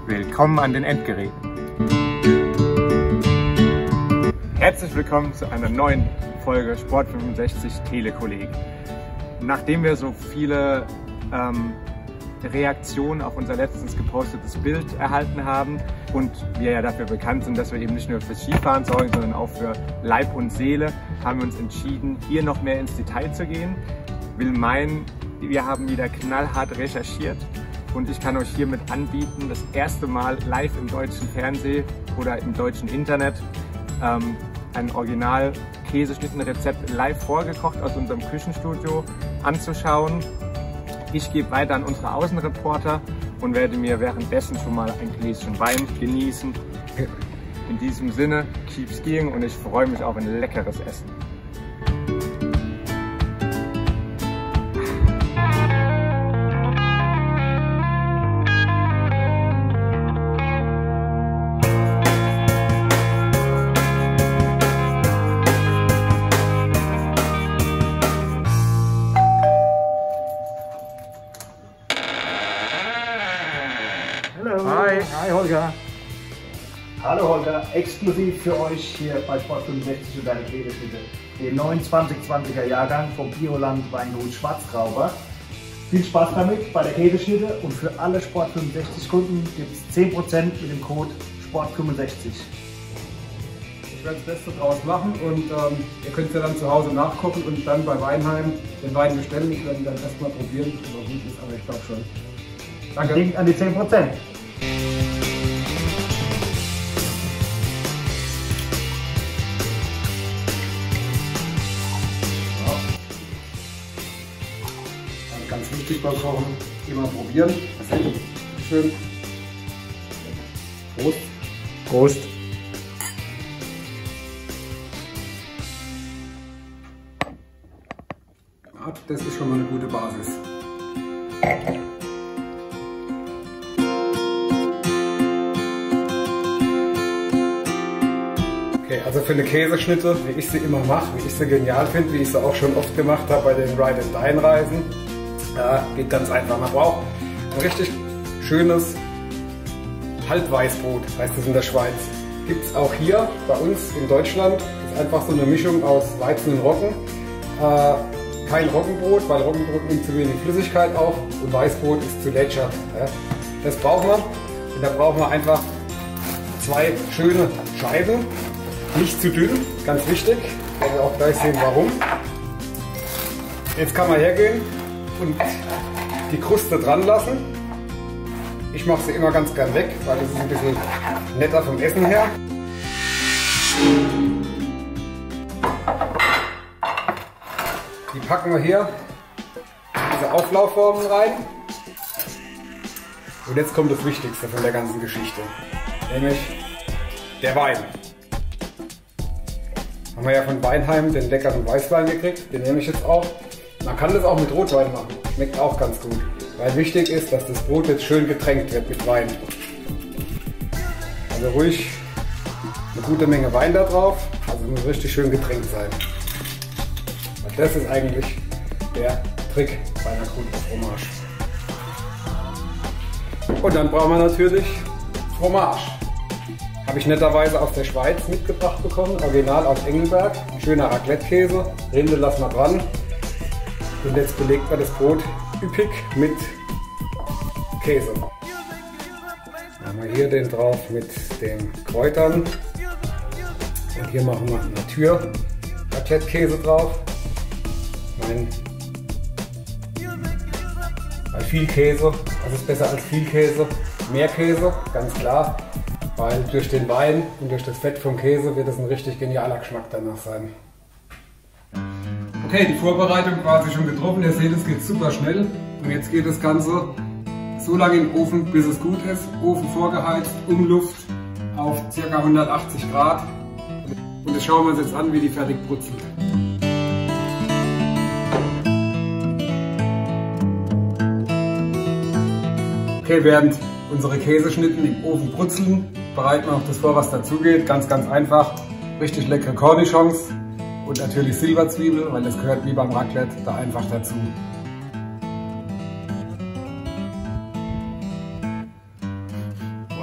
Willkommen an den Endgeräten. Herzlich willkommen zu einer neuen Folge Sport65 Telekolleg. Nachdem wir so viele Reaktionen auf unser letztens gepostetes Bild erhalten haben und wir ja dafür bekannt sind, dass wir eben nicht nur fürs Skifahren sorgen, sondern auch für Leib und Seele, haben wir uns entschieden, hier noch mehr ins Detail zu gehen. Will meinen, wir haben wieder knallhart recherchiert und ich kann euch hiermit anbieten, das erste Mal live im deutschen Fernsehen oder im deutschen Internet ein Original Käseschnittenrezept live vorgekocht aus unserem Küchenstudio anzuschauen. Ich gebe weiter an unsere Außenreporter und werde mir währenddessen schon mal ein Gläschen Wein genießen. In diesem Sinne, keep skiing und ich freue mich auf ein leckeres Essen. Hi. Hi Holger. Hallo Holger, exklusiv für euch hier bei Sport65 und deine Käseschnitte, den neuen 2020er Jahrgang vom Bioland Weingut Schwarztrauber. Viel Spaß damit bei der Käseschnitte und für alle Sport65 Kunden gibt es 10% mit dem Code Sport65. Ich werde das Beste draus machen und ihr könnt es ja dann zu Hause nachkochen und dann bei Weinheim den Wein bestellen. Ich werde ihn dann erstmal probieren, ob er gut ist, aber ich glaube schon. Danke. Denkt an die 10%. Ganz wichtig beim Kochen, immer probieren. Schön. Prost. Prost. Ja, das ist schon mal eine gute Basis. Okay, also für eine Käseschnitte, wie ich sie immer mache, wie ich sie genial finde, wie ich sie auch schon oft gemacht habe bei den Ride and Dine Reisen, geht ganz einfach. Man braucht ein richtig schönes Halbweißbrot, heißt es in der Schweiz. Gibt es auch hier bei uns in Deutschland. Ist einfach so eine Mischung aus Weizen und Roggen. Kein Roggenbrot, weil Roggenbrot nimmt zu wenig Flüssigkeit auf und Weißbrot ist zu lätschert. Das brauchen wir. Und da brauchen wir einfach zwei schöne Scheiben. Nicht zu dünn, ganz wichtig. Ich werde auch gleich sehen, warum. Jetzt kann man hergehen und die Kruste dran lassen. Ich mache sie immer ganz gern weg, weil es ist ein bisschen netter vom Essen her. Die packen wir hier in diese Auflaufformen rein. Und jetzt kommt das Wichtigste von der ganzen Geschichte, nämlich der Wein. Haben wir ja von Weinheim den leckeren Weißwein gekriegt, den nehme ich jetzt auch. Man kann das auch mit Rotwein machen, schmeckt auch ganz gut. Weil wichtig ist, dass das Brot jetzt schön getränkt wird mit Wein. Also ruhig eine gute Menge Wein da drauf, also muss richtig schön getränkt sein. Und das ist eigentlich der Trick bei einer guten Fromage. Und dann brauchen wir natürlich Fromage. Habe ich netterweise aus der Schweiz mitgebracht bekommen, original aus Engelberg. Ein schöner Raclette-Käse, Rinde lassen wir dran. Und jetzt belegt man das Brot üppig mit Käse. Machen wir hier den drauf mit den Kräutern. Und hier machen wir Natur Raclette-Käse drauf. Weil viel Käse, was ist besser als viel Käse? Mehr Käse, ganz klar. Weil durch den Wein und durch das Fett vom Käse wird es ein richtig genialer Geschmack danach sein. Okay, die Vorbereitung quasi schon getroffen. Ihr seht, es geht super schnell. Und jetzt geht das Ganze so lange in den Ofen, bis es gut ist. Ofen vorgeheizt, Umluft auf ca. 180 Grad. Und das schauen wir uns jetzt an, wie die fertig brutzelt. Okay, während unsere Käseschnitten im Ofen brutzeln, bereiten wir noch das vor, was dazugeht. Ganz, ganz einfach. Richtig leckere Cornichons und natürlich Silberzwiebel, weil das gehört wie beim Raclette da einfach dazu.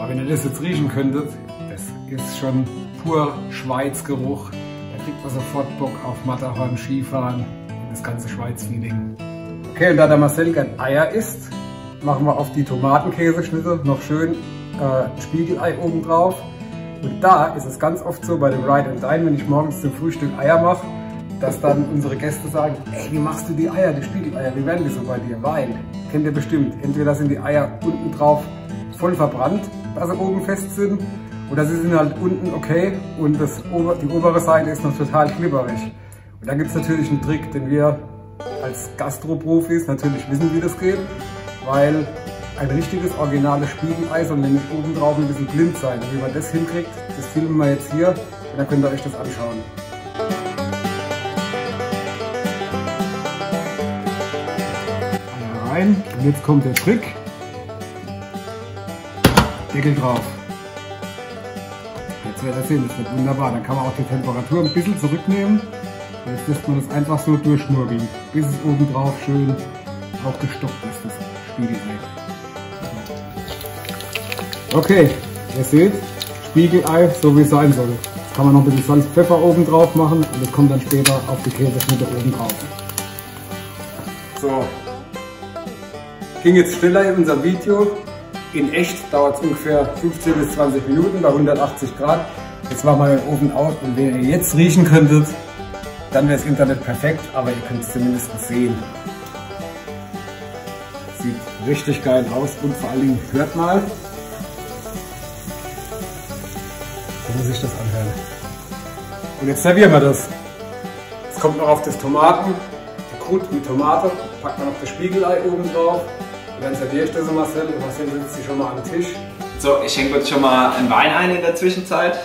Aber wenn ihr das jetzt riechen könntet, das ist schon pur Schweizgeruch. Da kriegt man sofort Bock auf Matterhorn, Skifahren und das ganze Schweiz-Feeling. Okay, und da der Marcel gern Eier isst, machen wir auf die Tomatenkäseschnitte noch schön Spiegelei oben drauf. Und da ist es ganz oft so bei dem Ride and Dine, wenn ich morgens zum Frühstück Eier mache, dass dann unsere Gäste sagen, ey, wie machst du die Eier, die Spiegeleier, wie werden die so bei dir? Weil, kennt ihr bestimmt, entweder sind die Eier unten drauf voll verbrannt, dass sie oben fest sind, oder sie sind halt unten okay und die obere Seite ist noch total klibberig. Und da gibt es natürlich einen Trick, den wir als Gastroprofis natürlich wissen, wie das geht, weil ein richtiges, originales Spiegelei soll nämlich oben drauf ein bisschen blind sein. Und wie man das hinkriegt, das filmen wir jetzt hier und dann könnt ihr euch das anschauen. Eier rein und jetzt kommt der Trick. Deckel drauf. Jetzt werdet ihr sehen, das wird wunderbar. Dann kann man auch die Temperatur ein bisschen zurücknehmen. Und jetzt lässt man das einfach so durchschmurgeln, bis es oben drauf schön aufgestockt ist, das Spiegelei. Okay, ihr seht, Spiegelei, so wie es sein soll. Jetzt kann man noch ein bisschen Salz, Pfeffer oben drauf machen und das kommt dann später auf die Käseschnitte oben drauf. So, ging jetzt schneller in unserem Video. In echt dauert es ungefähr 15 bis 20 Minuten bei 180 Grad. Jetzt machen wir den Ofen aus und wenn ihr jetzt riechen könntet, dann wäre das Internet perfekt, aber ihr könnt es zumindest sehen. Sieht richtig geil aus und vor allen Dingen hört mal, wie sich das anhört. Und jetzt servieren wir das. Jetzt kommt noch auf das Tomaten, die Krut mit Tomate, packt man noch das Spiegelei oben drauf. Und dann serviere ich das Marcel. Marcel sitzt hier schon mal am Tisch. So, ich schenke uns schon mal einen Wein ein in der Zwischenzeit.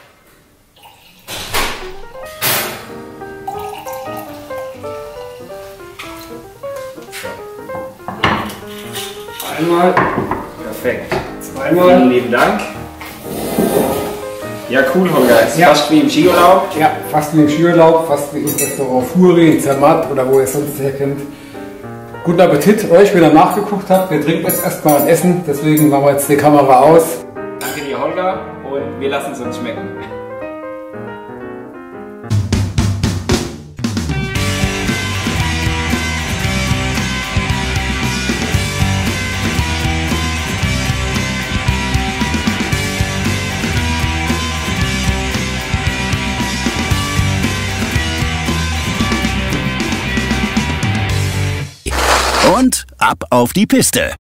Einmal. Perfekt. Zweimal. Vielen lieben Dank. Ja, cool, Holger. Ist Ja. fast wie im Skiurlaub. Ja, fast wie im Skiurlaub, fast wie im Restaurant Furi, Zermatt oder wo ihr sonst her kennt. Guten Appetit euch, wenn ihr nachgeguckt habt. Wir trinken jetzt erstmal ein Essen, deswegen machen wir jetzt die Kamera aus. Danke dir, Holger. Und wir lassen es uns schmecken. Und ab auf die Piste.